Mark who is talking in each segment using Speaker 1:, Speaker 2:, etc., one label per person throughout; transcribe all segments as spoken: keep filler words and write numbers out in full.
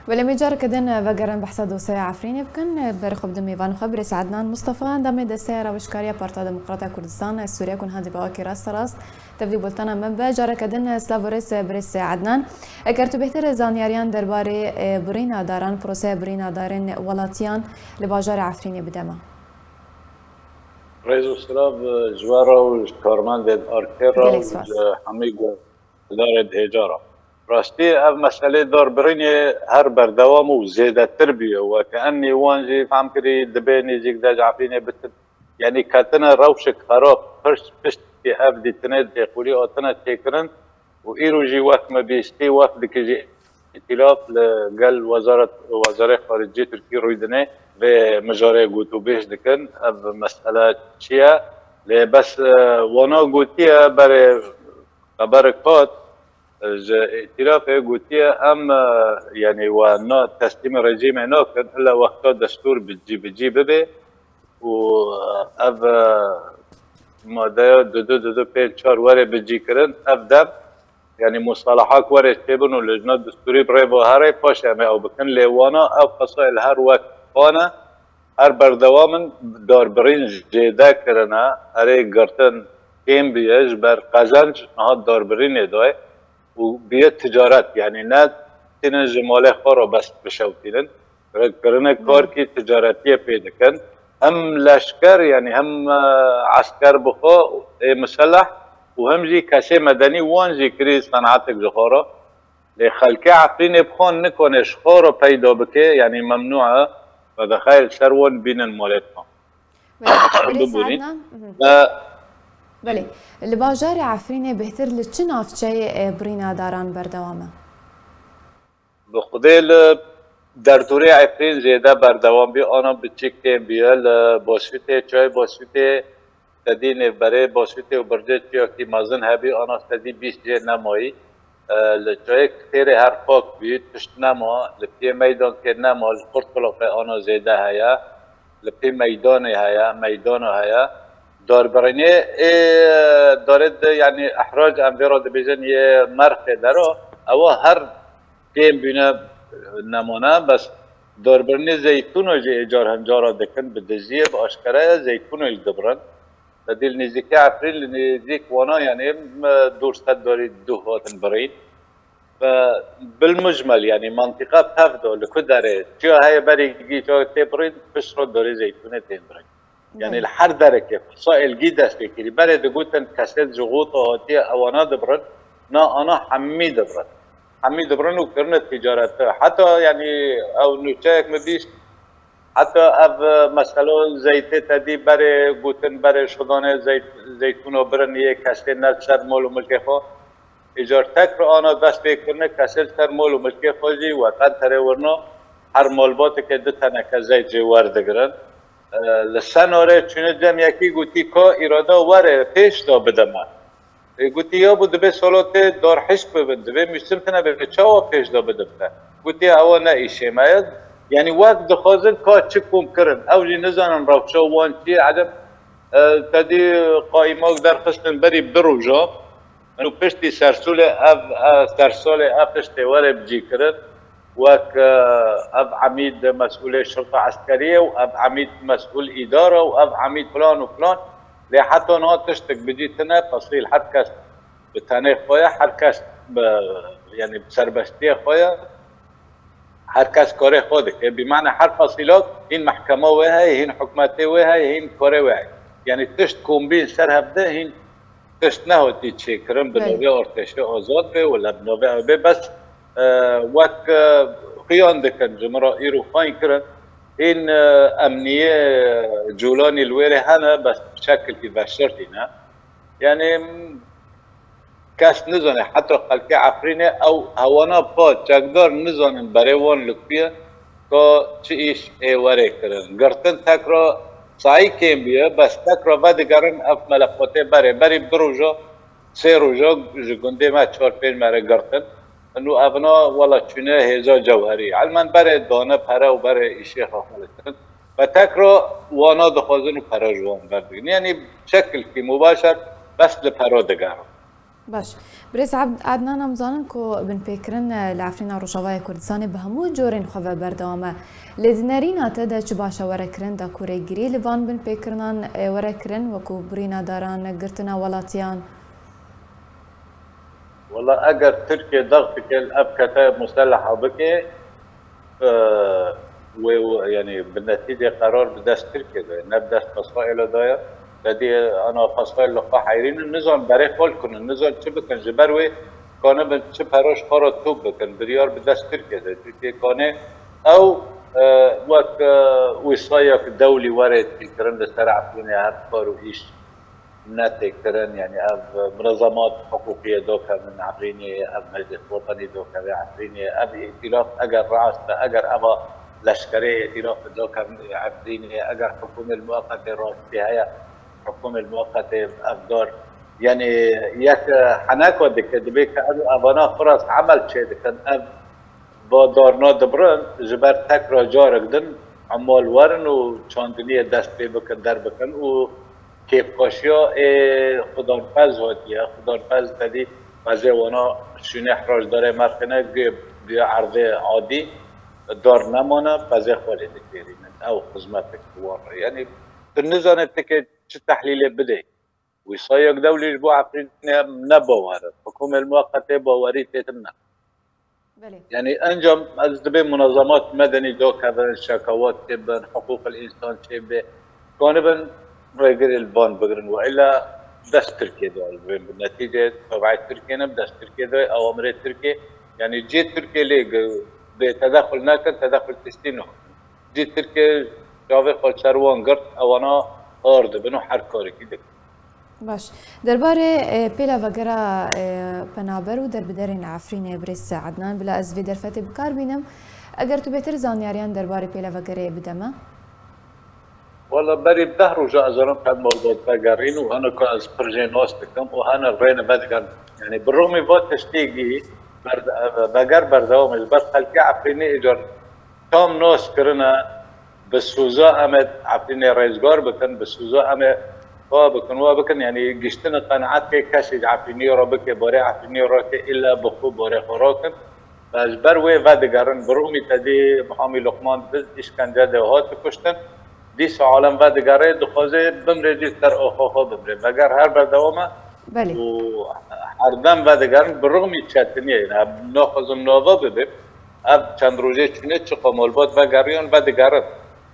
Speaker 1: ولی میجار کدن وگرن بحث دوسای عفرینی بکن برخوب دمی وان خبر سعدنان مصطفى دم دسته روشکاری پارتا دموکرات کردستان سوریه کن هندی با کی راست راست تبدی بولتنا من به جار کدن سلاورس برس عدنان اگر تو بهتر زانیاریان درباره برینا دارن پروسه برینا دارن ولاتیان لباجار عفرینی بدما
Speaker 2: رئیس السلام جوارا و کارمند آرکرا و همه گلار هجارا راستی اف مسئله دار برینی هر بردوام و زیاده تر بیه و که انی وانجی فهم کری دبینی زیگ دا جعفینی بتر یعنی کتنا روشک خراب پرش پشت که اف دیتنه دیقولی آتنا تکرن و ایرو جی وقت مبیستی وقت دکجی ائتلاف لقل وزارت وزاره خارجیه ترکیه رویدنه و مجاره گوتو بیش دکن اف مسئله چیه لی بس وانا گوتیه برای برکات ائتلاف گوتیه ام يعني وانا تسليم الرجيم ناكن الا وقت دستور بتجي بتجي ببي و اف ماده دو دو دو دو پنج چهار وره بتجي كرن اف دم يعني مصطلحات وره تبنوا لجنة دستوري بريبو هاري باش اما او بكن لوانا او قصائل هر وقت وانا هر بردوامن دار برين جيدا كرنا هري قرتن كيم بيج بر قزنج نهاد دار برين دوي و بیاد تجارت یعنی نه تین جماله خورا بس بشوتینن کرنه کار کی تجارتیه پیدا کن هم لشکر یعنی هم عسكر بخو مسلح و هم جی کسی مدنی وان جی کری صنعتک جخورا لخلقه عفرین بخون نکنش خورا پیدا بکه یعنی ممنوعه و دخیل سرون بینن مالتنا
Speaker 1: ببینید بله لباجار عفرینه بهتر لچه نافچه برینا داران بردوامه؟
Speaker 2: بخدل در دوره عفرین زیاده بردوام بی آنها بچکه بیال باشوته چای باشوته تدین برای باشوته و برجه چیا که مازن هبی آنها تدی بیست جه نمایی لچای کتیر هر پاک بید پشت نما لپی میدان که نما لپرت کلاقه آنها زیاده هیا لپی میدان هیا میدان هیا داربرینه دارد یعنی احراج امور دبیجن یه مرخ داره او هر کیم بینه نمونه بس داربرینه زیتون و اجار هنجارا دکن بدزیه با اشکره زیتون و دبرن بدیل نزدیک عفرین نزدیک وانا یعنی دورستد داری دو هاتن برین و بالمجمل یعنی منطقه تفضل لکد داره چیا های بری گی چا تبرین بسر داری زیتون تبرین يعني الحر دركه فصائل جيدا سكري برد قوتن كاسات جغوطه هاتيه اوانا دبرن نا انا حمي دبرن حمي دبرن وكرنا التجارات حتى يعني او نوشاك مبيش حتى اف مثلا زيت تدي بري قوتن بري شدانه زيت زيتون برن يه كاسات نفسر مول وملكه ايجار تكر انا دست بكرنا كاسات سر مول وملكه جي وطن تري ورنا هر مالبات که دو تنه زيت جي وردگرن لسناره چونه دم یکی گویی که اراده واره پیش دا بدم گویی یا بود به سالات دار حش ببند به میشتم تنه به چاوا پیش دا بدم گویی هوا نه ایشه میاد یعنی وقت دخوازن که چه کم کردن اولی نزانن روشا وان چی عدم تدی قایماک در خستن بری بروجا انو پشتی سرسول اف سرسول اف پشتی واره بجی کرد وك اب عميد مسؤول شرطه عسكريه واب عميد مسؤول اداره واب عميد فلان وفلان لحتى ناتشتك بديتنا تصليل حركه بتاني خويا حركه يعني بسربستيه خويا حركه كوري خودك بمعنى هر فصيلات هين محكمه وهي هين حكمتي وهي هين كوري وهي يعني تشت كومبين سر هبده هين تشت نهو تشكرن بنوبه ارتش آزاد به ولا بنوبه بس وقت قيان دكان جمرة إيرو خاين كرن إن أمنية جولاني الويري هنا بس بشكل كي بشرتنا يعني كاس نزانه حتى خلقي عفرينه أو هوانا بات جاكدار نزانه بريوان لكبيا كا چيش اي وري كرن گرتن تكرا صعي كيم بيه بس تكرا بعد گرن اف ملفاته بري بري بروجا سي روجا جگنده ما چار پين مره گرتن انو ابنا ولا چونه هزا جوهری علما برای دانه پره و برای ایشی خواهد و تکرا وانا دخوازن و پره جوان بردگین یعنی شکل که مباشر بس لپره دگرم
Speaker 1: باش بريس عبد عدنان مزانن کو بن پیکرن لعفرینا روشاوای کردستان به همو جورین خواه بردوامه لدنرین تدا چه باشه ورکرن دا کوره گری لوان بن پیکرنان ورکرن وکو برینا داران گرتنا ولاتیان.
Speaker 2: والله اگر تركيا ضغط الاب كتائب مسلحه بكي آه ويعني بالنتيجه قرار بدست تركيا نبدا فصائل داير لدي انا فصائل لقاء حيرين النظام بري كن النظام شبكن جبروي كان بنشبهروش قرار توب كان بريار بدست تركيا تركيا كان او آه وقت آه وصايا دولي ورد في كرن سرع فينا هالقارو ايش نتكرن يعني اب منظمات حقوقيه دوكا من عفريني اب مجلس وطني دوكا من عفريني اب ائتلاف اجر رأس اجر ابا لشكريه ائتلاف دوكا من عفريني اجر حكومه المؤقته راس هي حكومه المؤقته ابدار يعني ياك حناك ودك دبيك ابانا فرص عمل شيء كان اب بادارنا دبرن جبر تكرا جاركدن عمال ورن وشاندنيه دست بكن در بكن و كيف قاشيا خدانپز هاتيه خدانپز تدي بعضی وانا شونه احراج داره مرخنه بیا عرضه عادی دار نمانه بعضی خواهی دکتیرین او خدمت اکتوار يعني بالنسبة تك چه تحليل بده ويصايق دولي بو عفرين نبواره حكومة المؤقتة باوري تتمنى يعني انجم از دبي منظمات مدني دوك هذا شكاوات تبن حقوق الانسان تبن كانبن رجل البان بقرن والا دست تركيا دول بالنتيجه تبع تركيا نبدأ تركيا دول اوامر تركيا يعني جيت تركيا ليه بتدخل ناكن تدخل تستينو جيت تركيا جاوي قل شروان قرط او انا ارض بنو حركاري كده
Speaker 1: باش درباره بيلا وغرا پنابر و در بدرین عفرین بريس عدنان بلا از في درفت بکار بینم اگر تو بهتر زانیاریان درباره بيلا وغرا بدما
Speaker 2: والله بري بظهر وجاء زرم كان موضوع بقارين وهنا كان از برجين نوستكم وهنا الرين بدقن يعني بالرغم فوت تشتيقي بقار بردوام البر خلقي عفريني اجر تام نوس كرنا بالسوزا امد عفريني رئيسگار بكن بالسوزا امد بكن وبكن يعني قشتنا قناعات كي كاشي عفريني ربك بوري عفريني راك الا بخو بوري خراكن فاجبر وي بدقرن بالرغم تدي محامي لقمان بز اشكنجه دهات كشتن دیس عالم و دیگره دخوازه بمره جیت در آخواه بمره مگر هر بردوامه
Speaker 1: بله
Speaker 2: و هر دم و دیگرن برغمی چتنیه یعنی اب ناخوزم ناوا ببیم اب چند روزه چونه چه قمال باد و گریان و دیگرن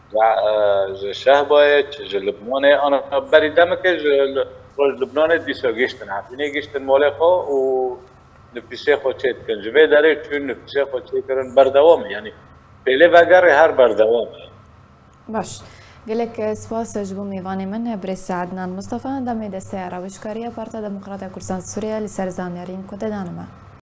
Speaker 2: شه باید چه لبنانه آنا بری دمه که لبنانه دیسا گشتن حفینه گشتن ماله خواه و نفیسه خواه چه کن جوه داره چون نفیسه خواه چه کرن بردوامه یعنی پیله و گره هر بردوامه
Speaker 1: باش قالك سپاس جبو میوانی من بريس عدنان مصطفى دم دسته روشکاری پارتا دموکرات کردستان سوریه لسر زانیارین کده دانمه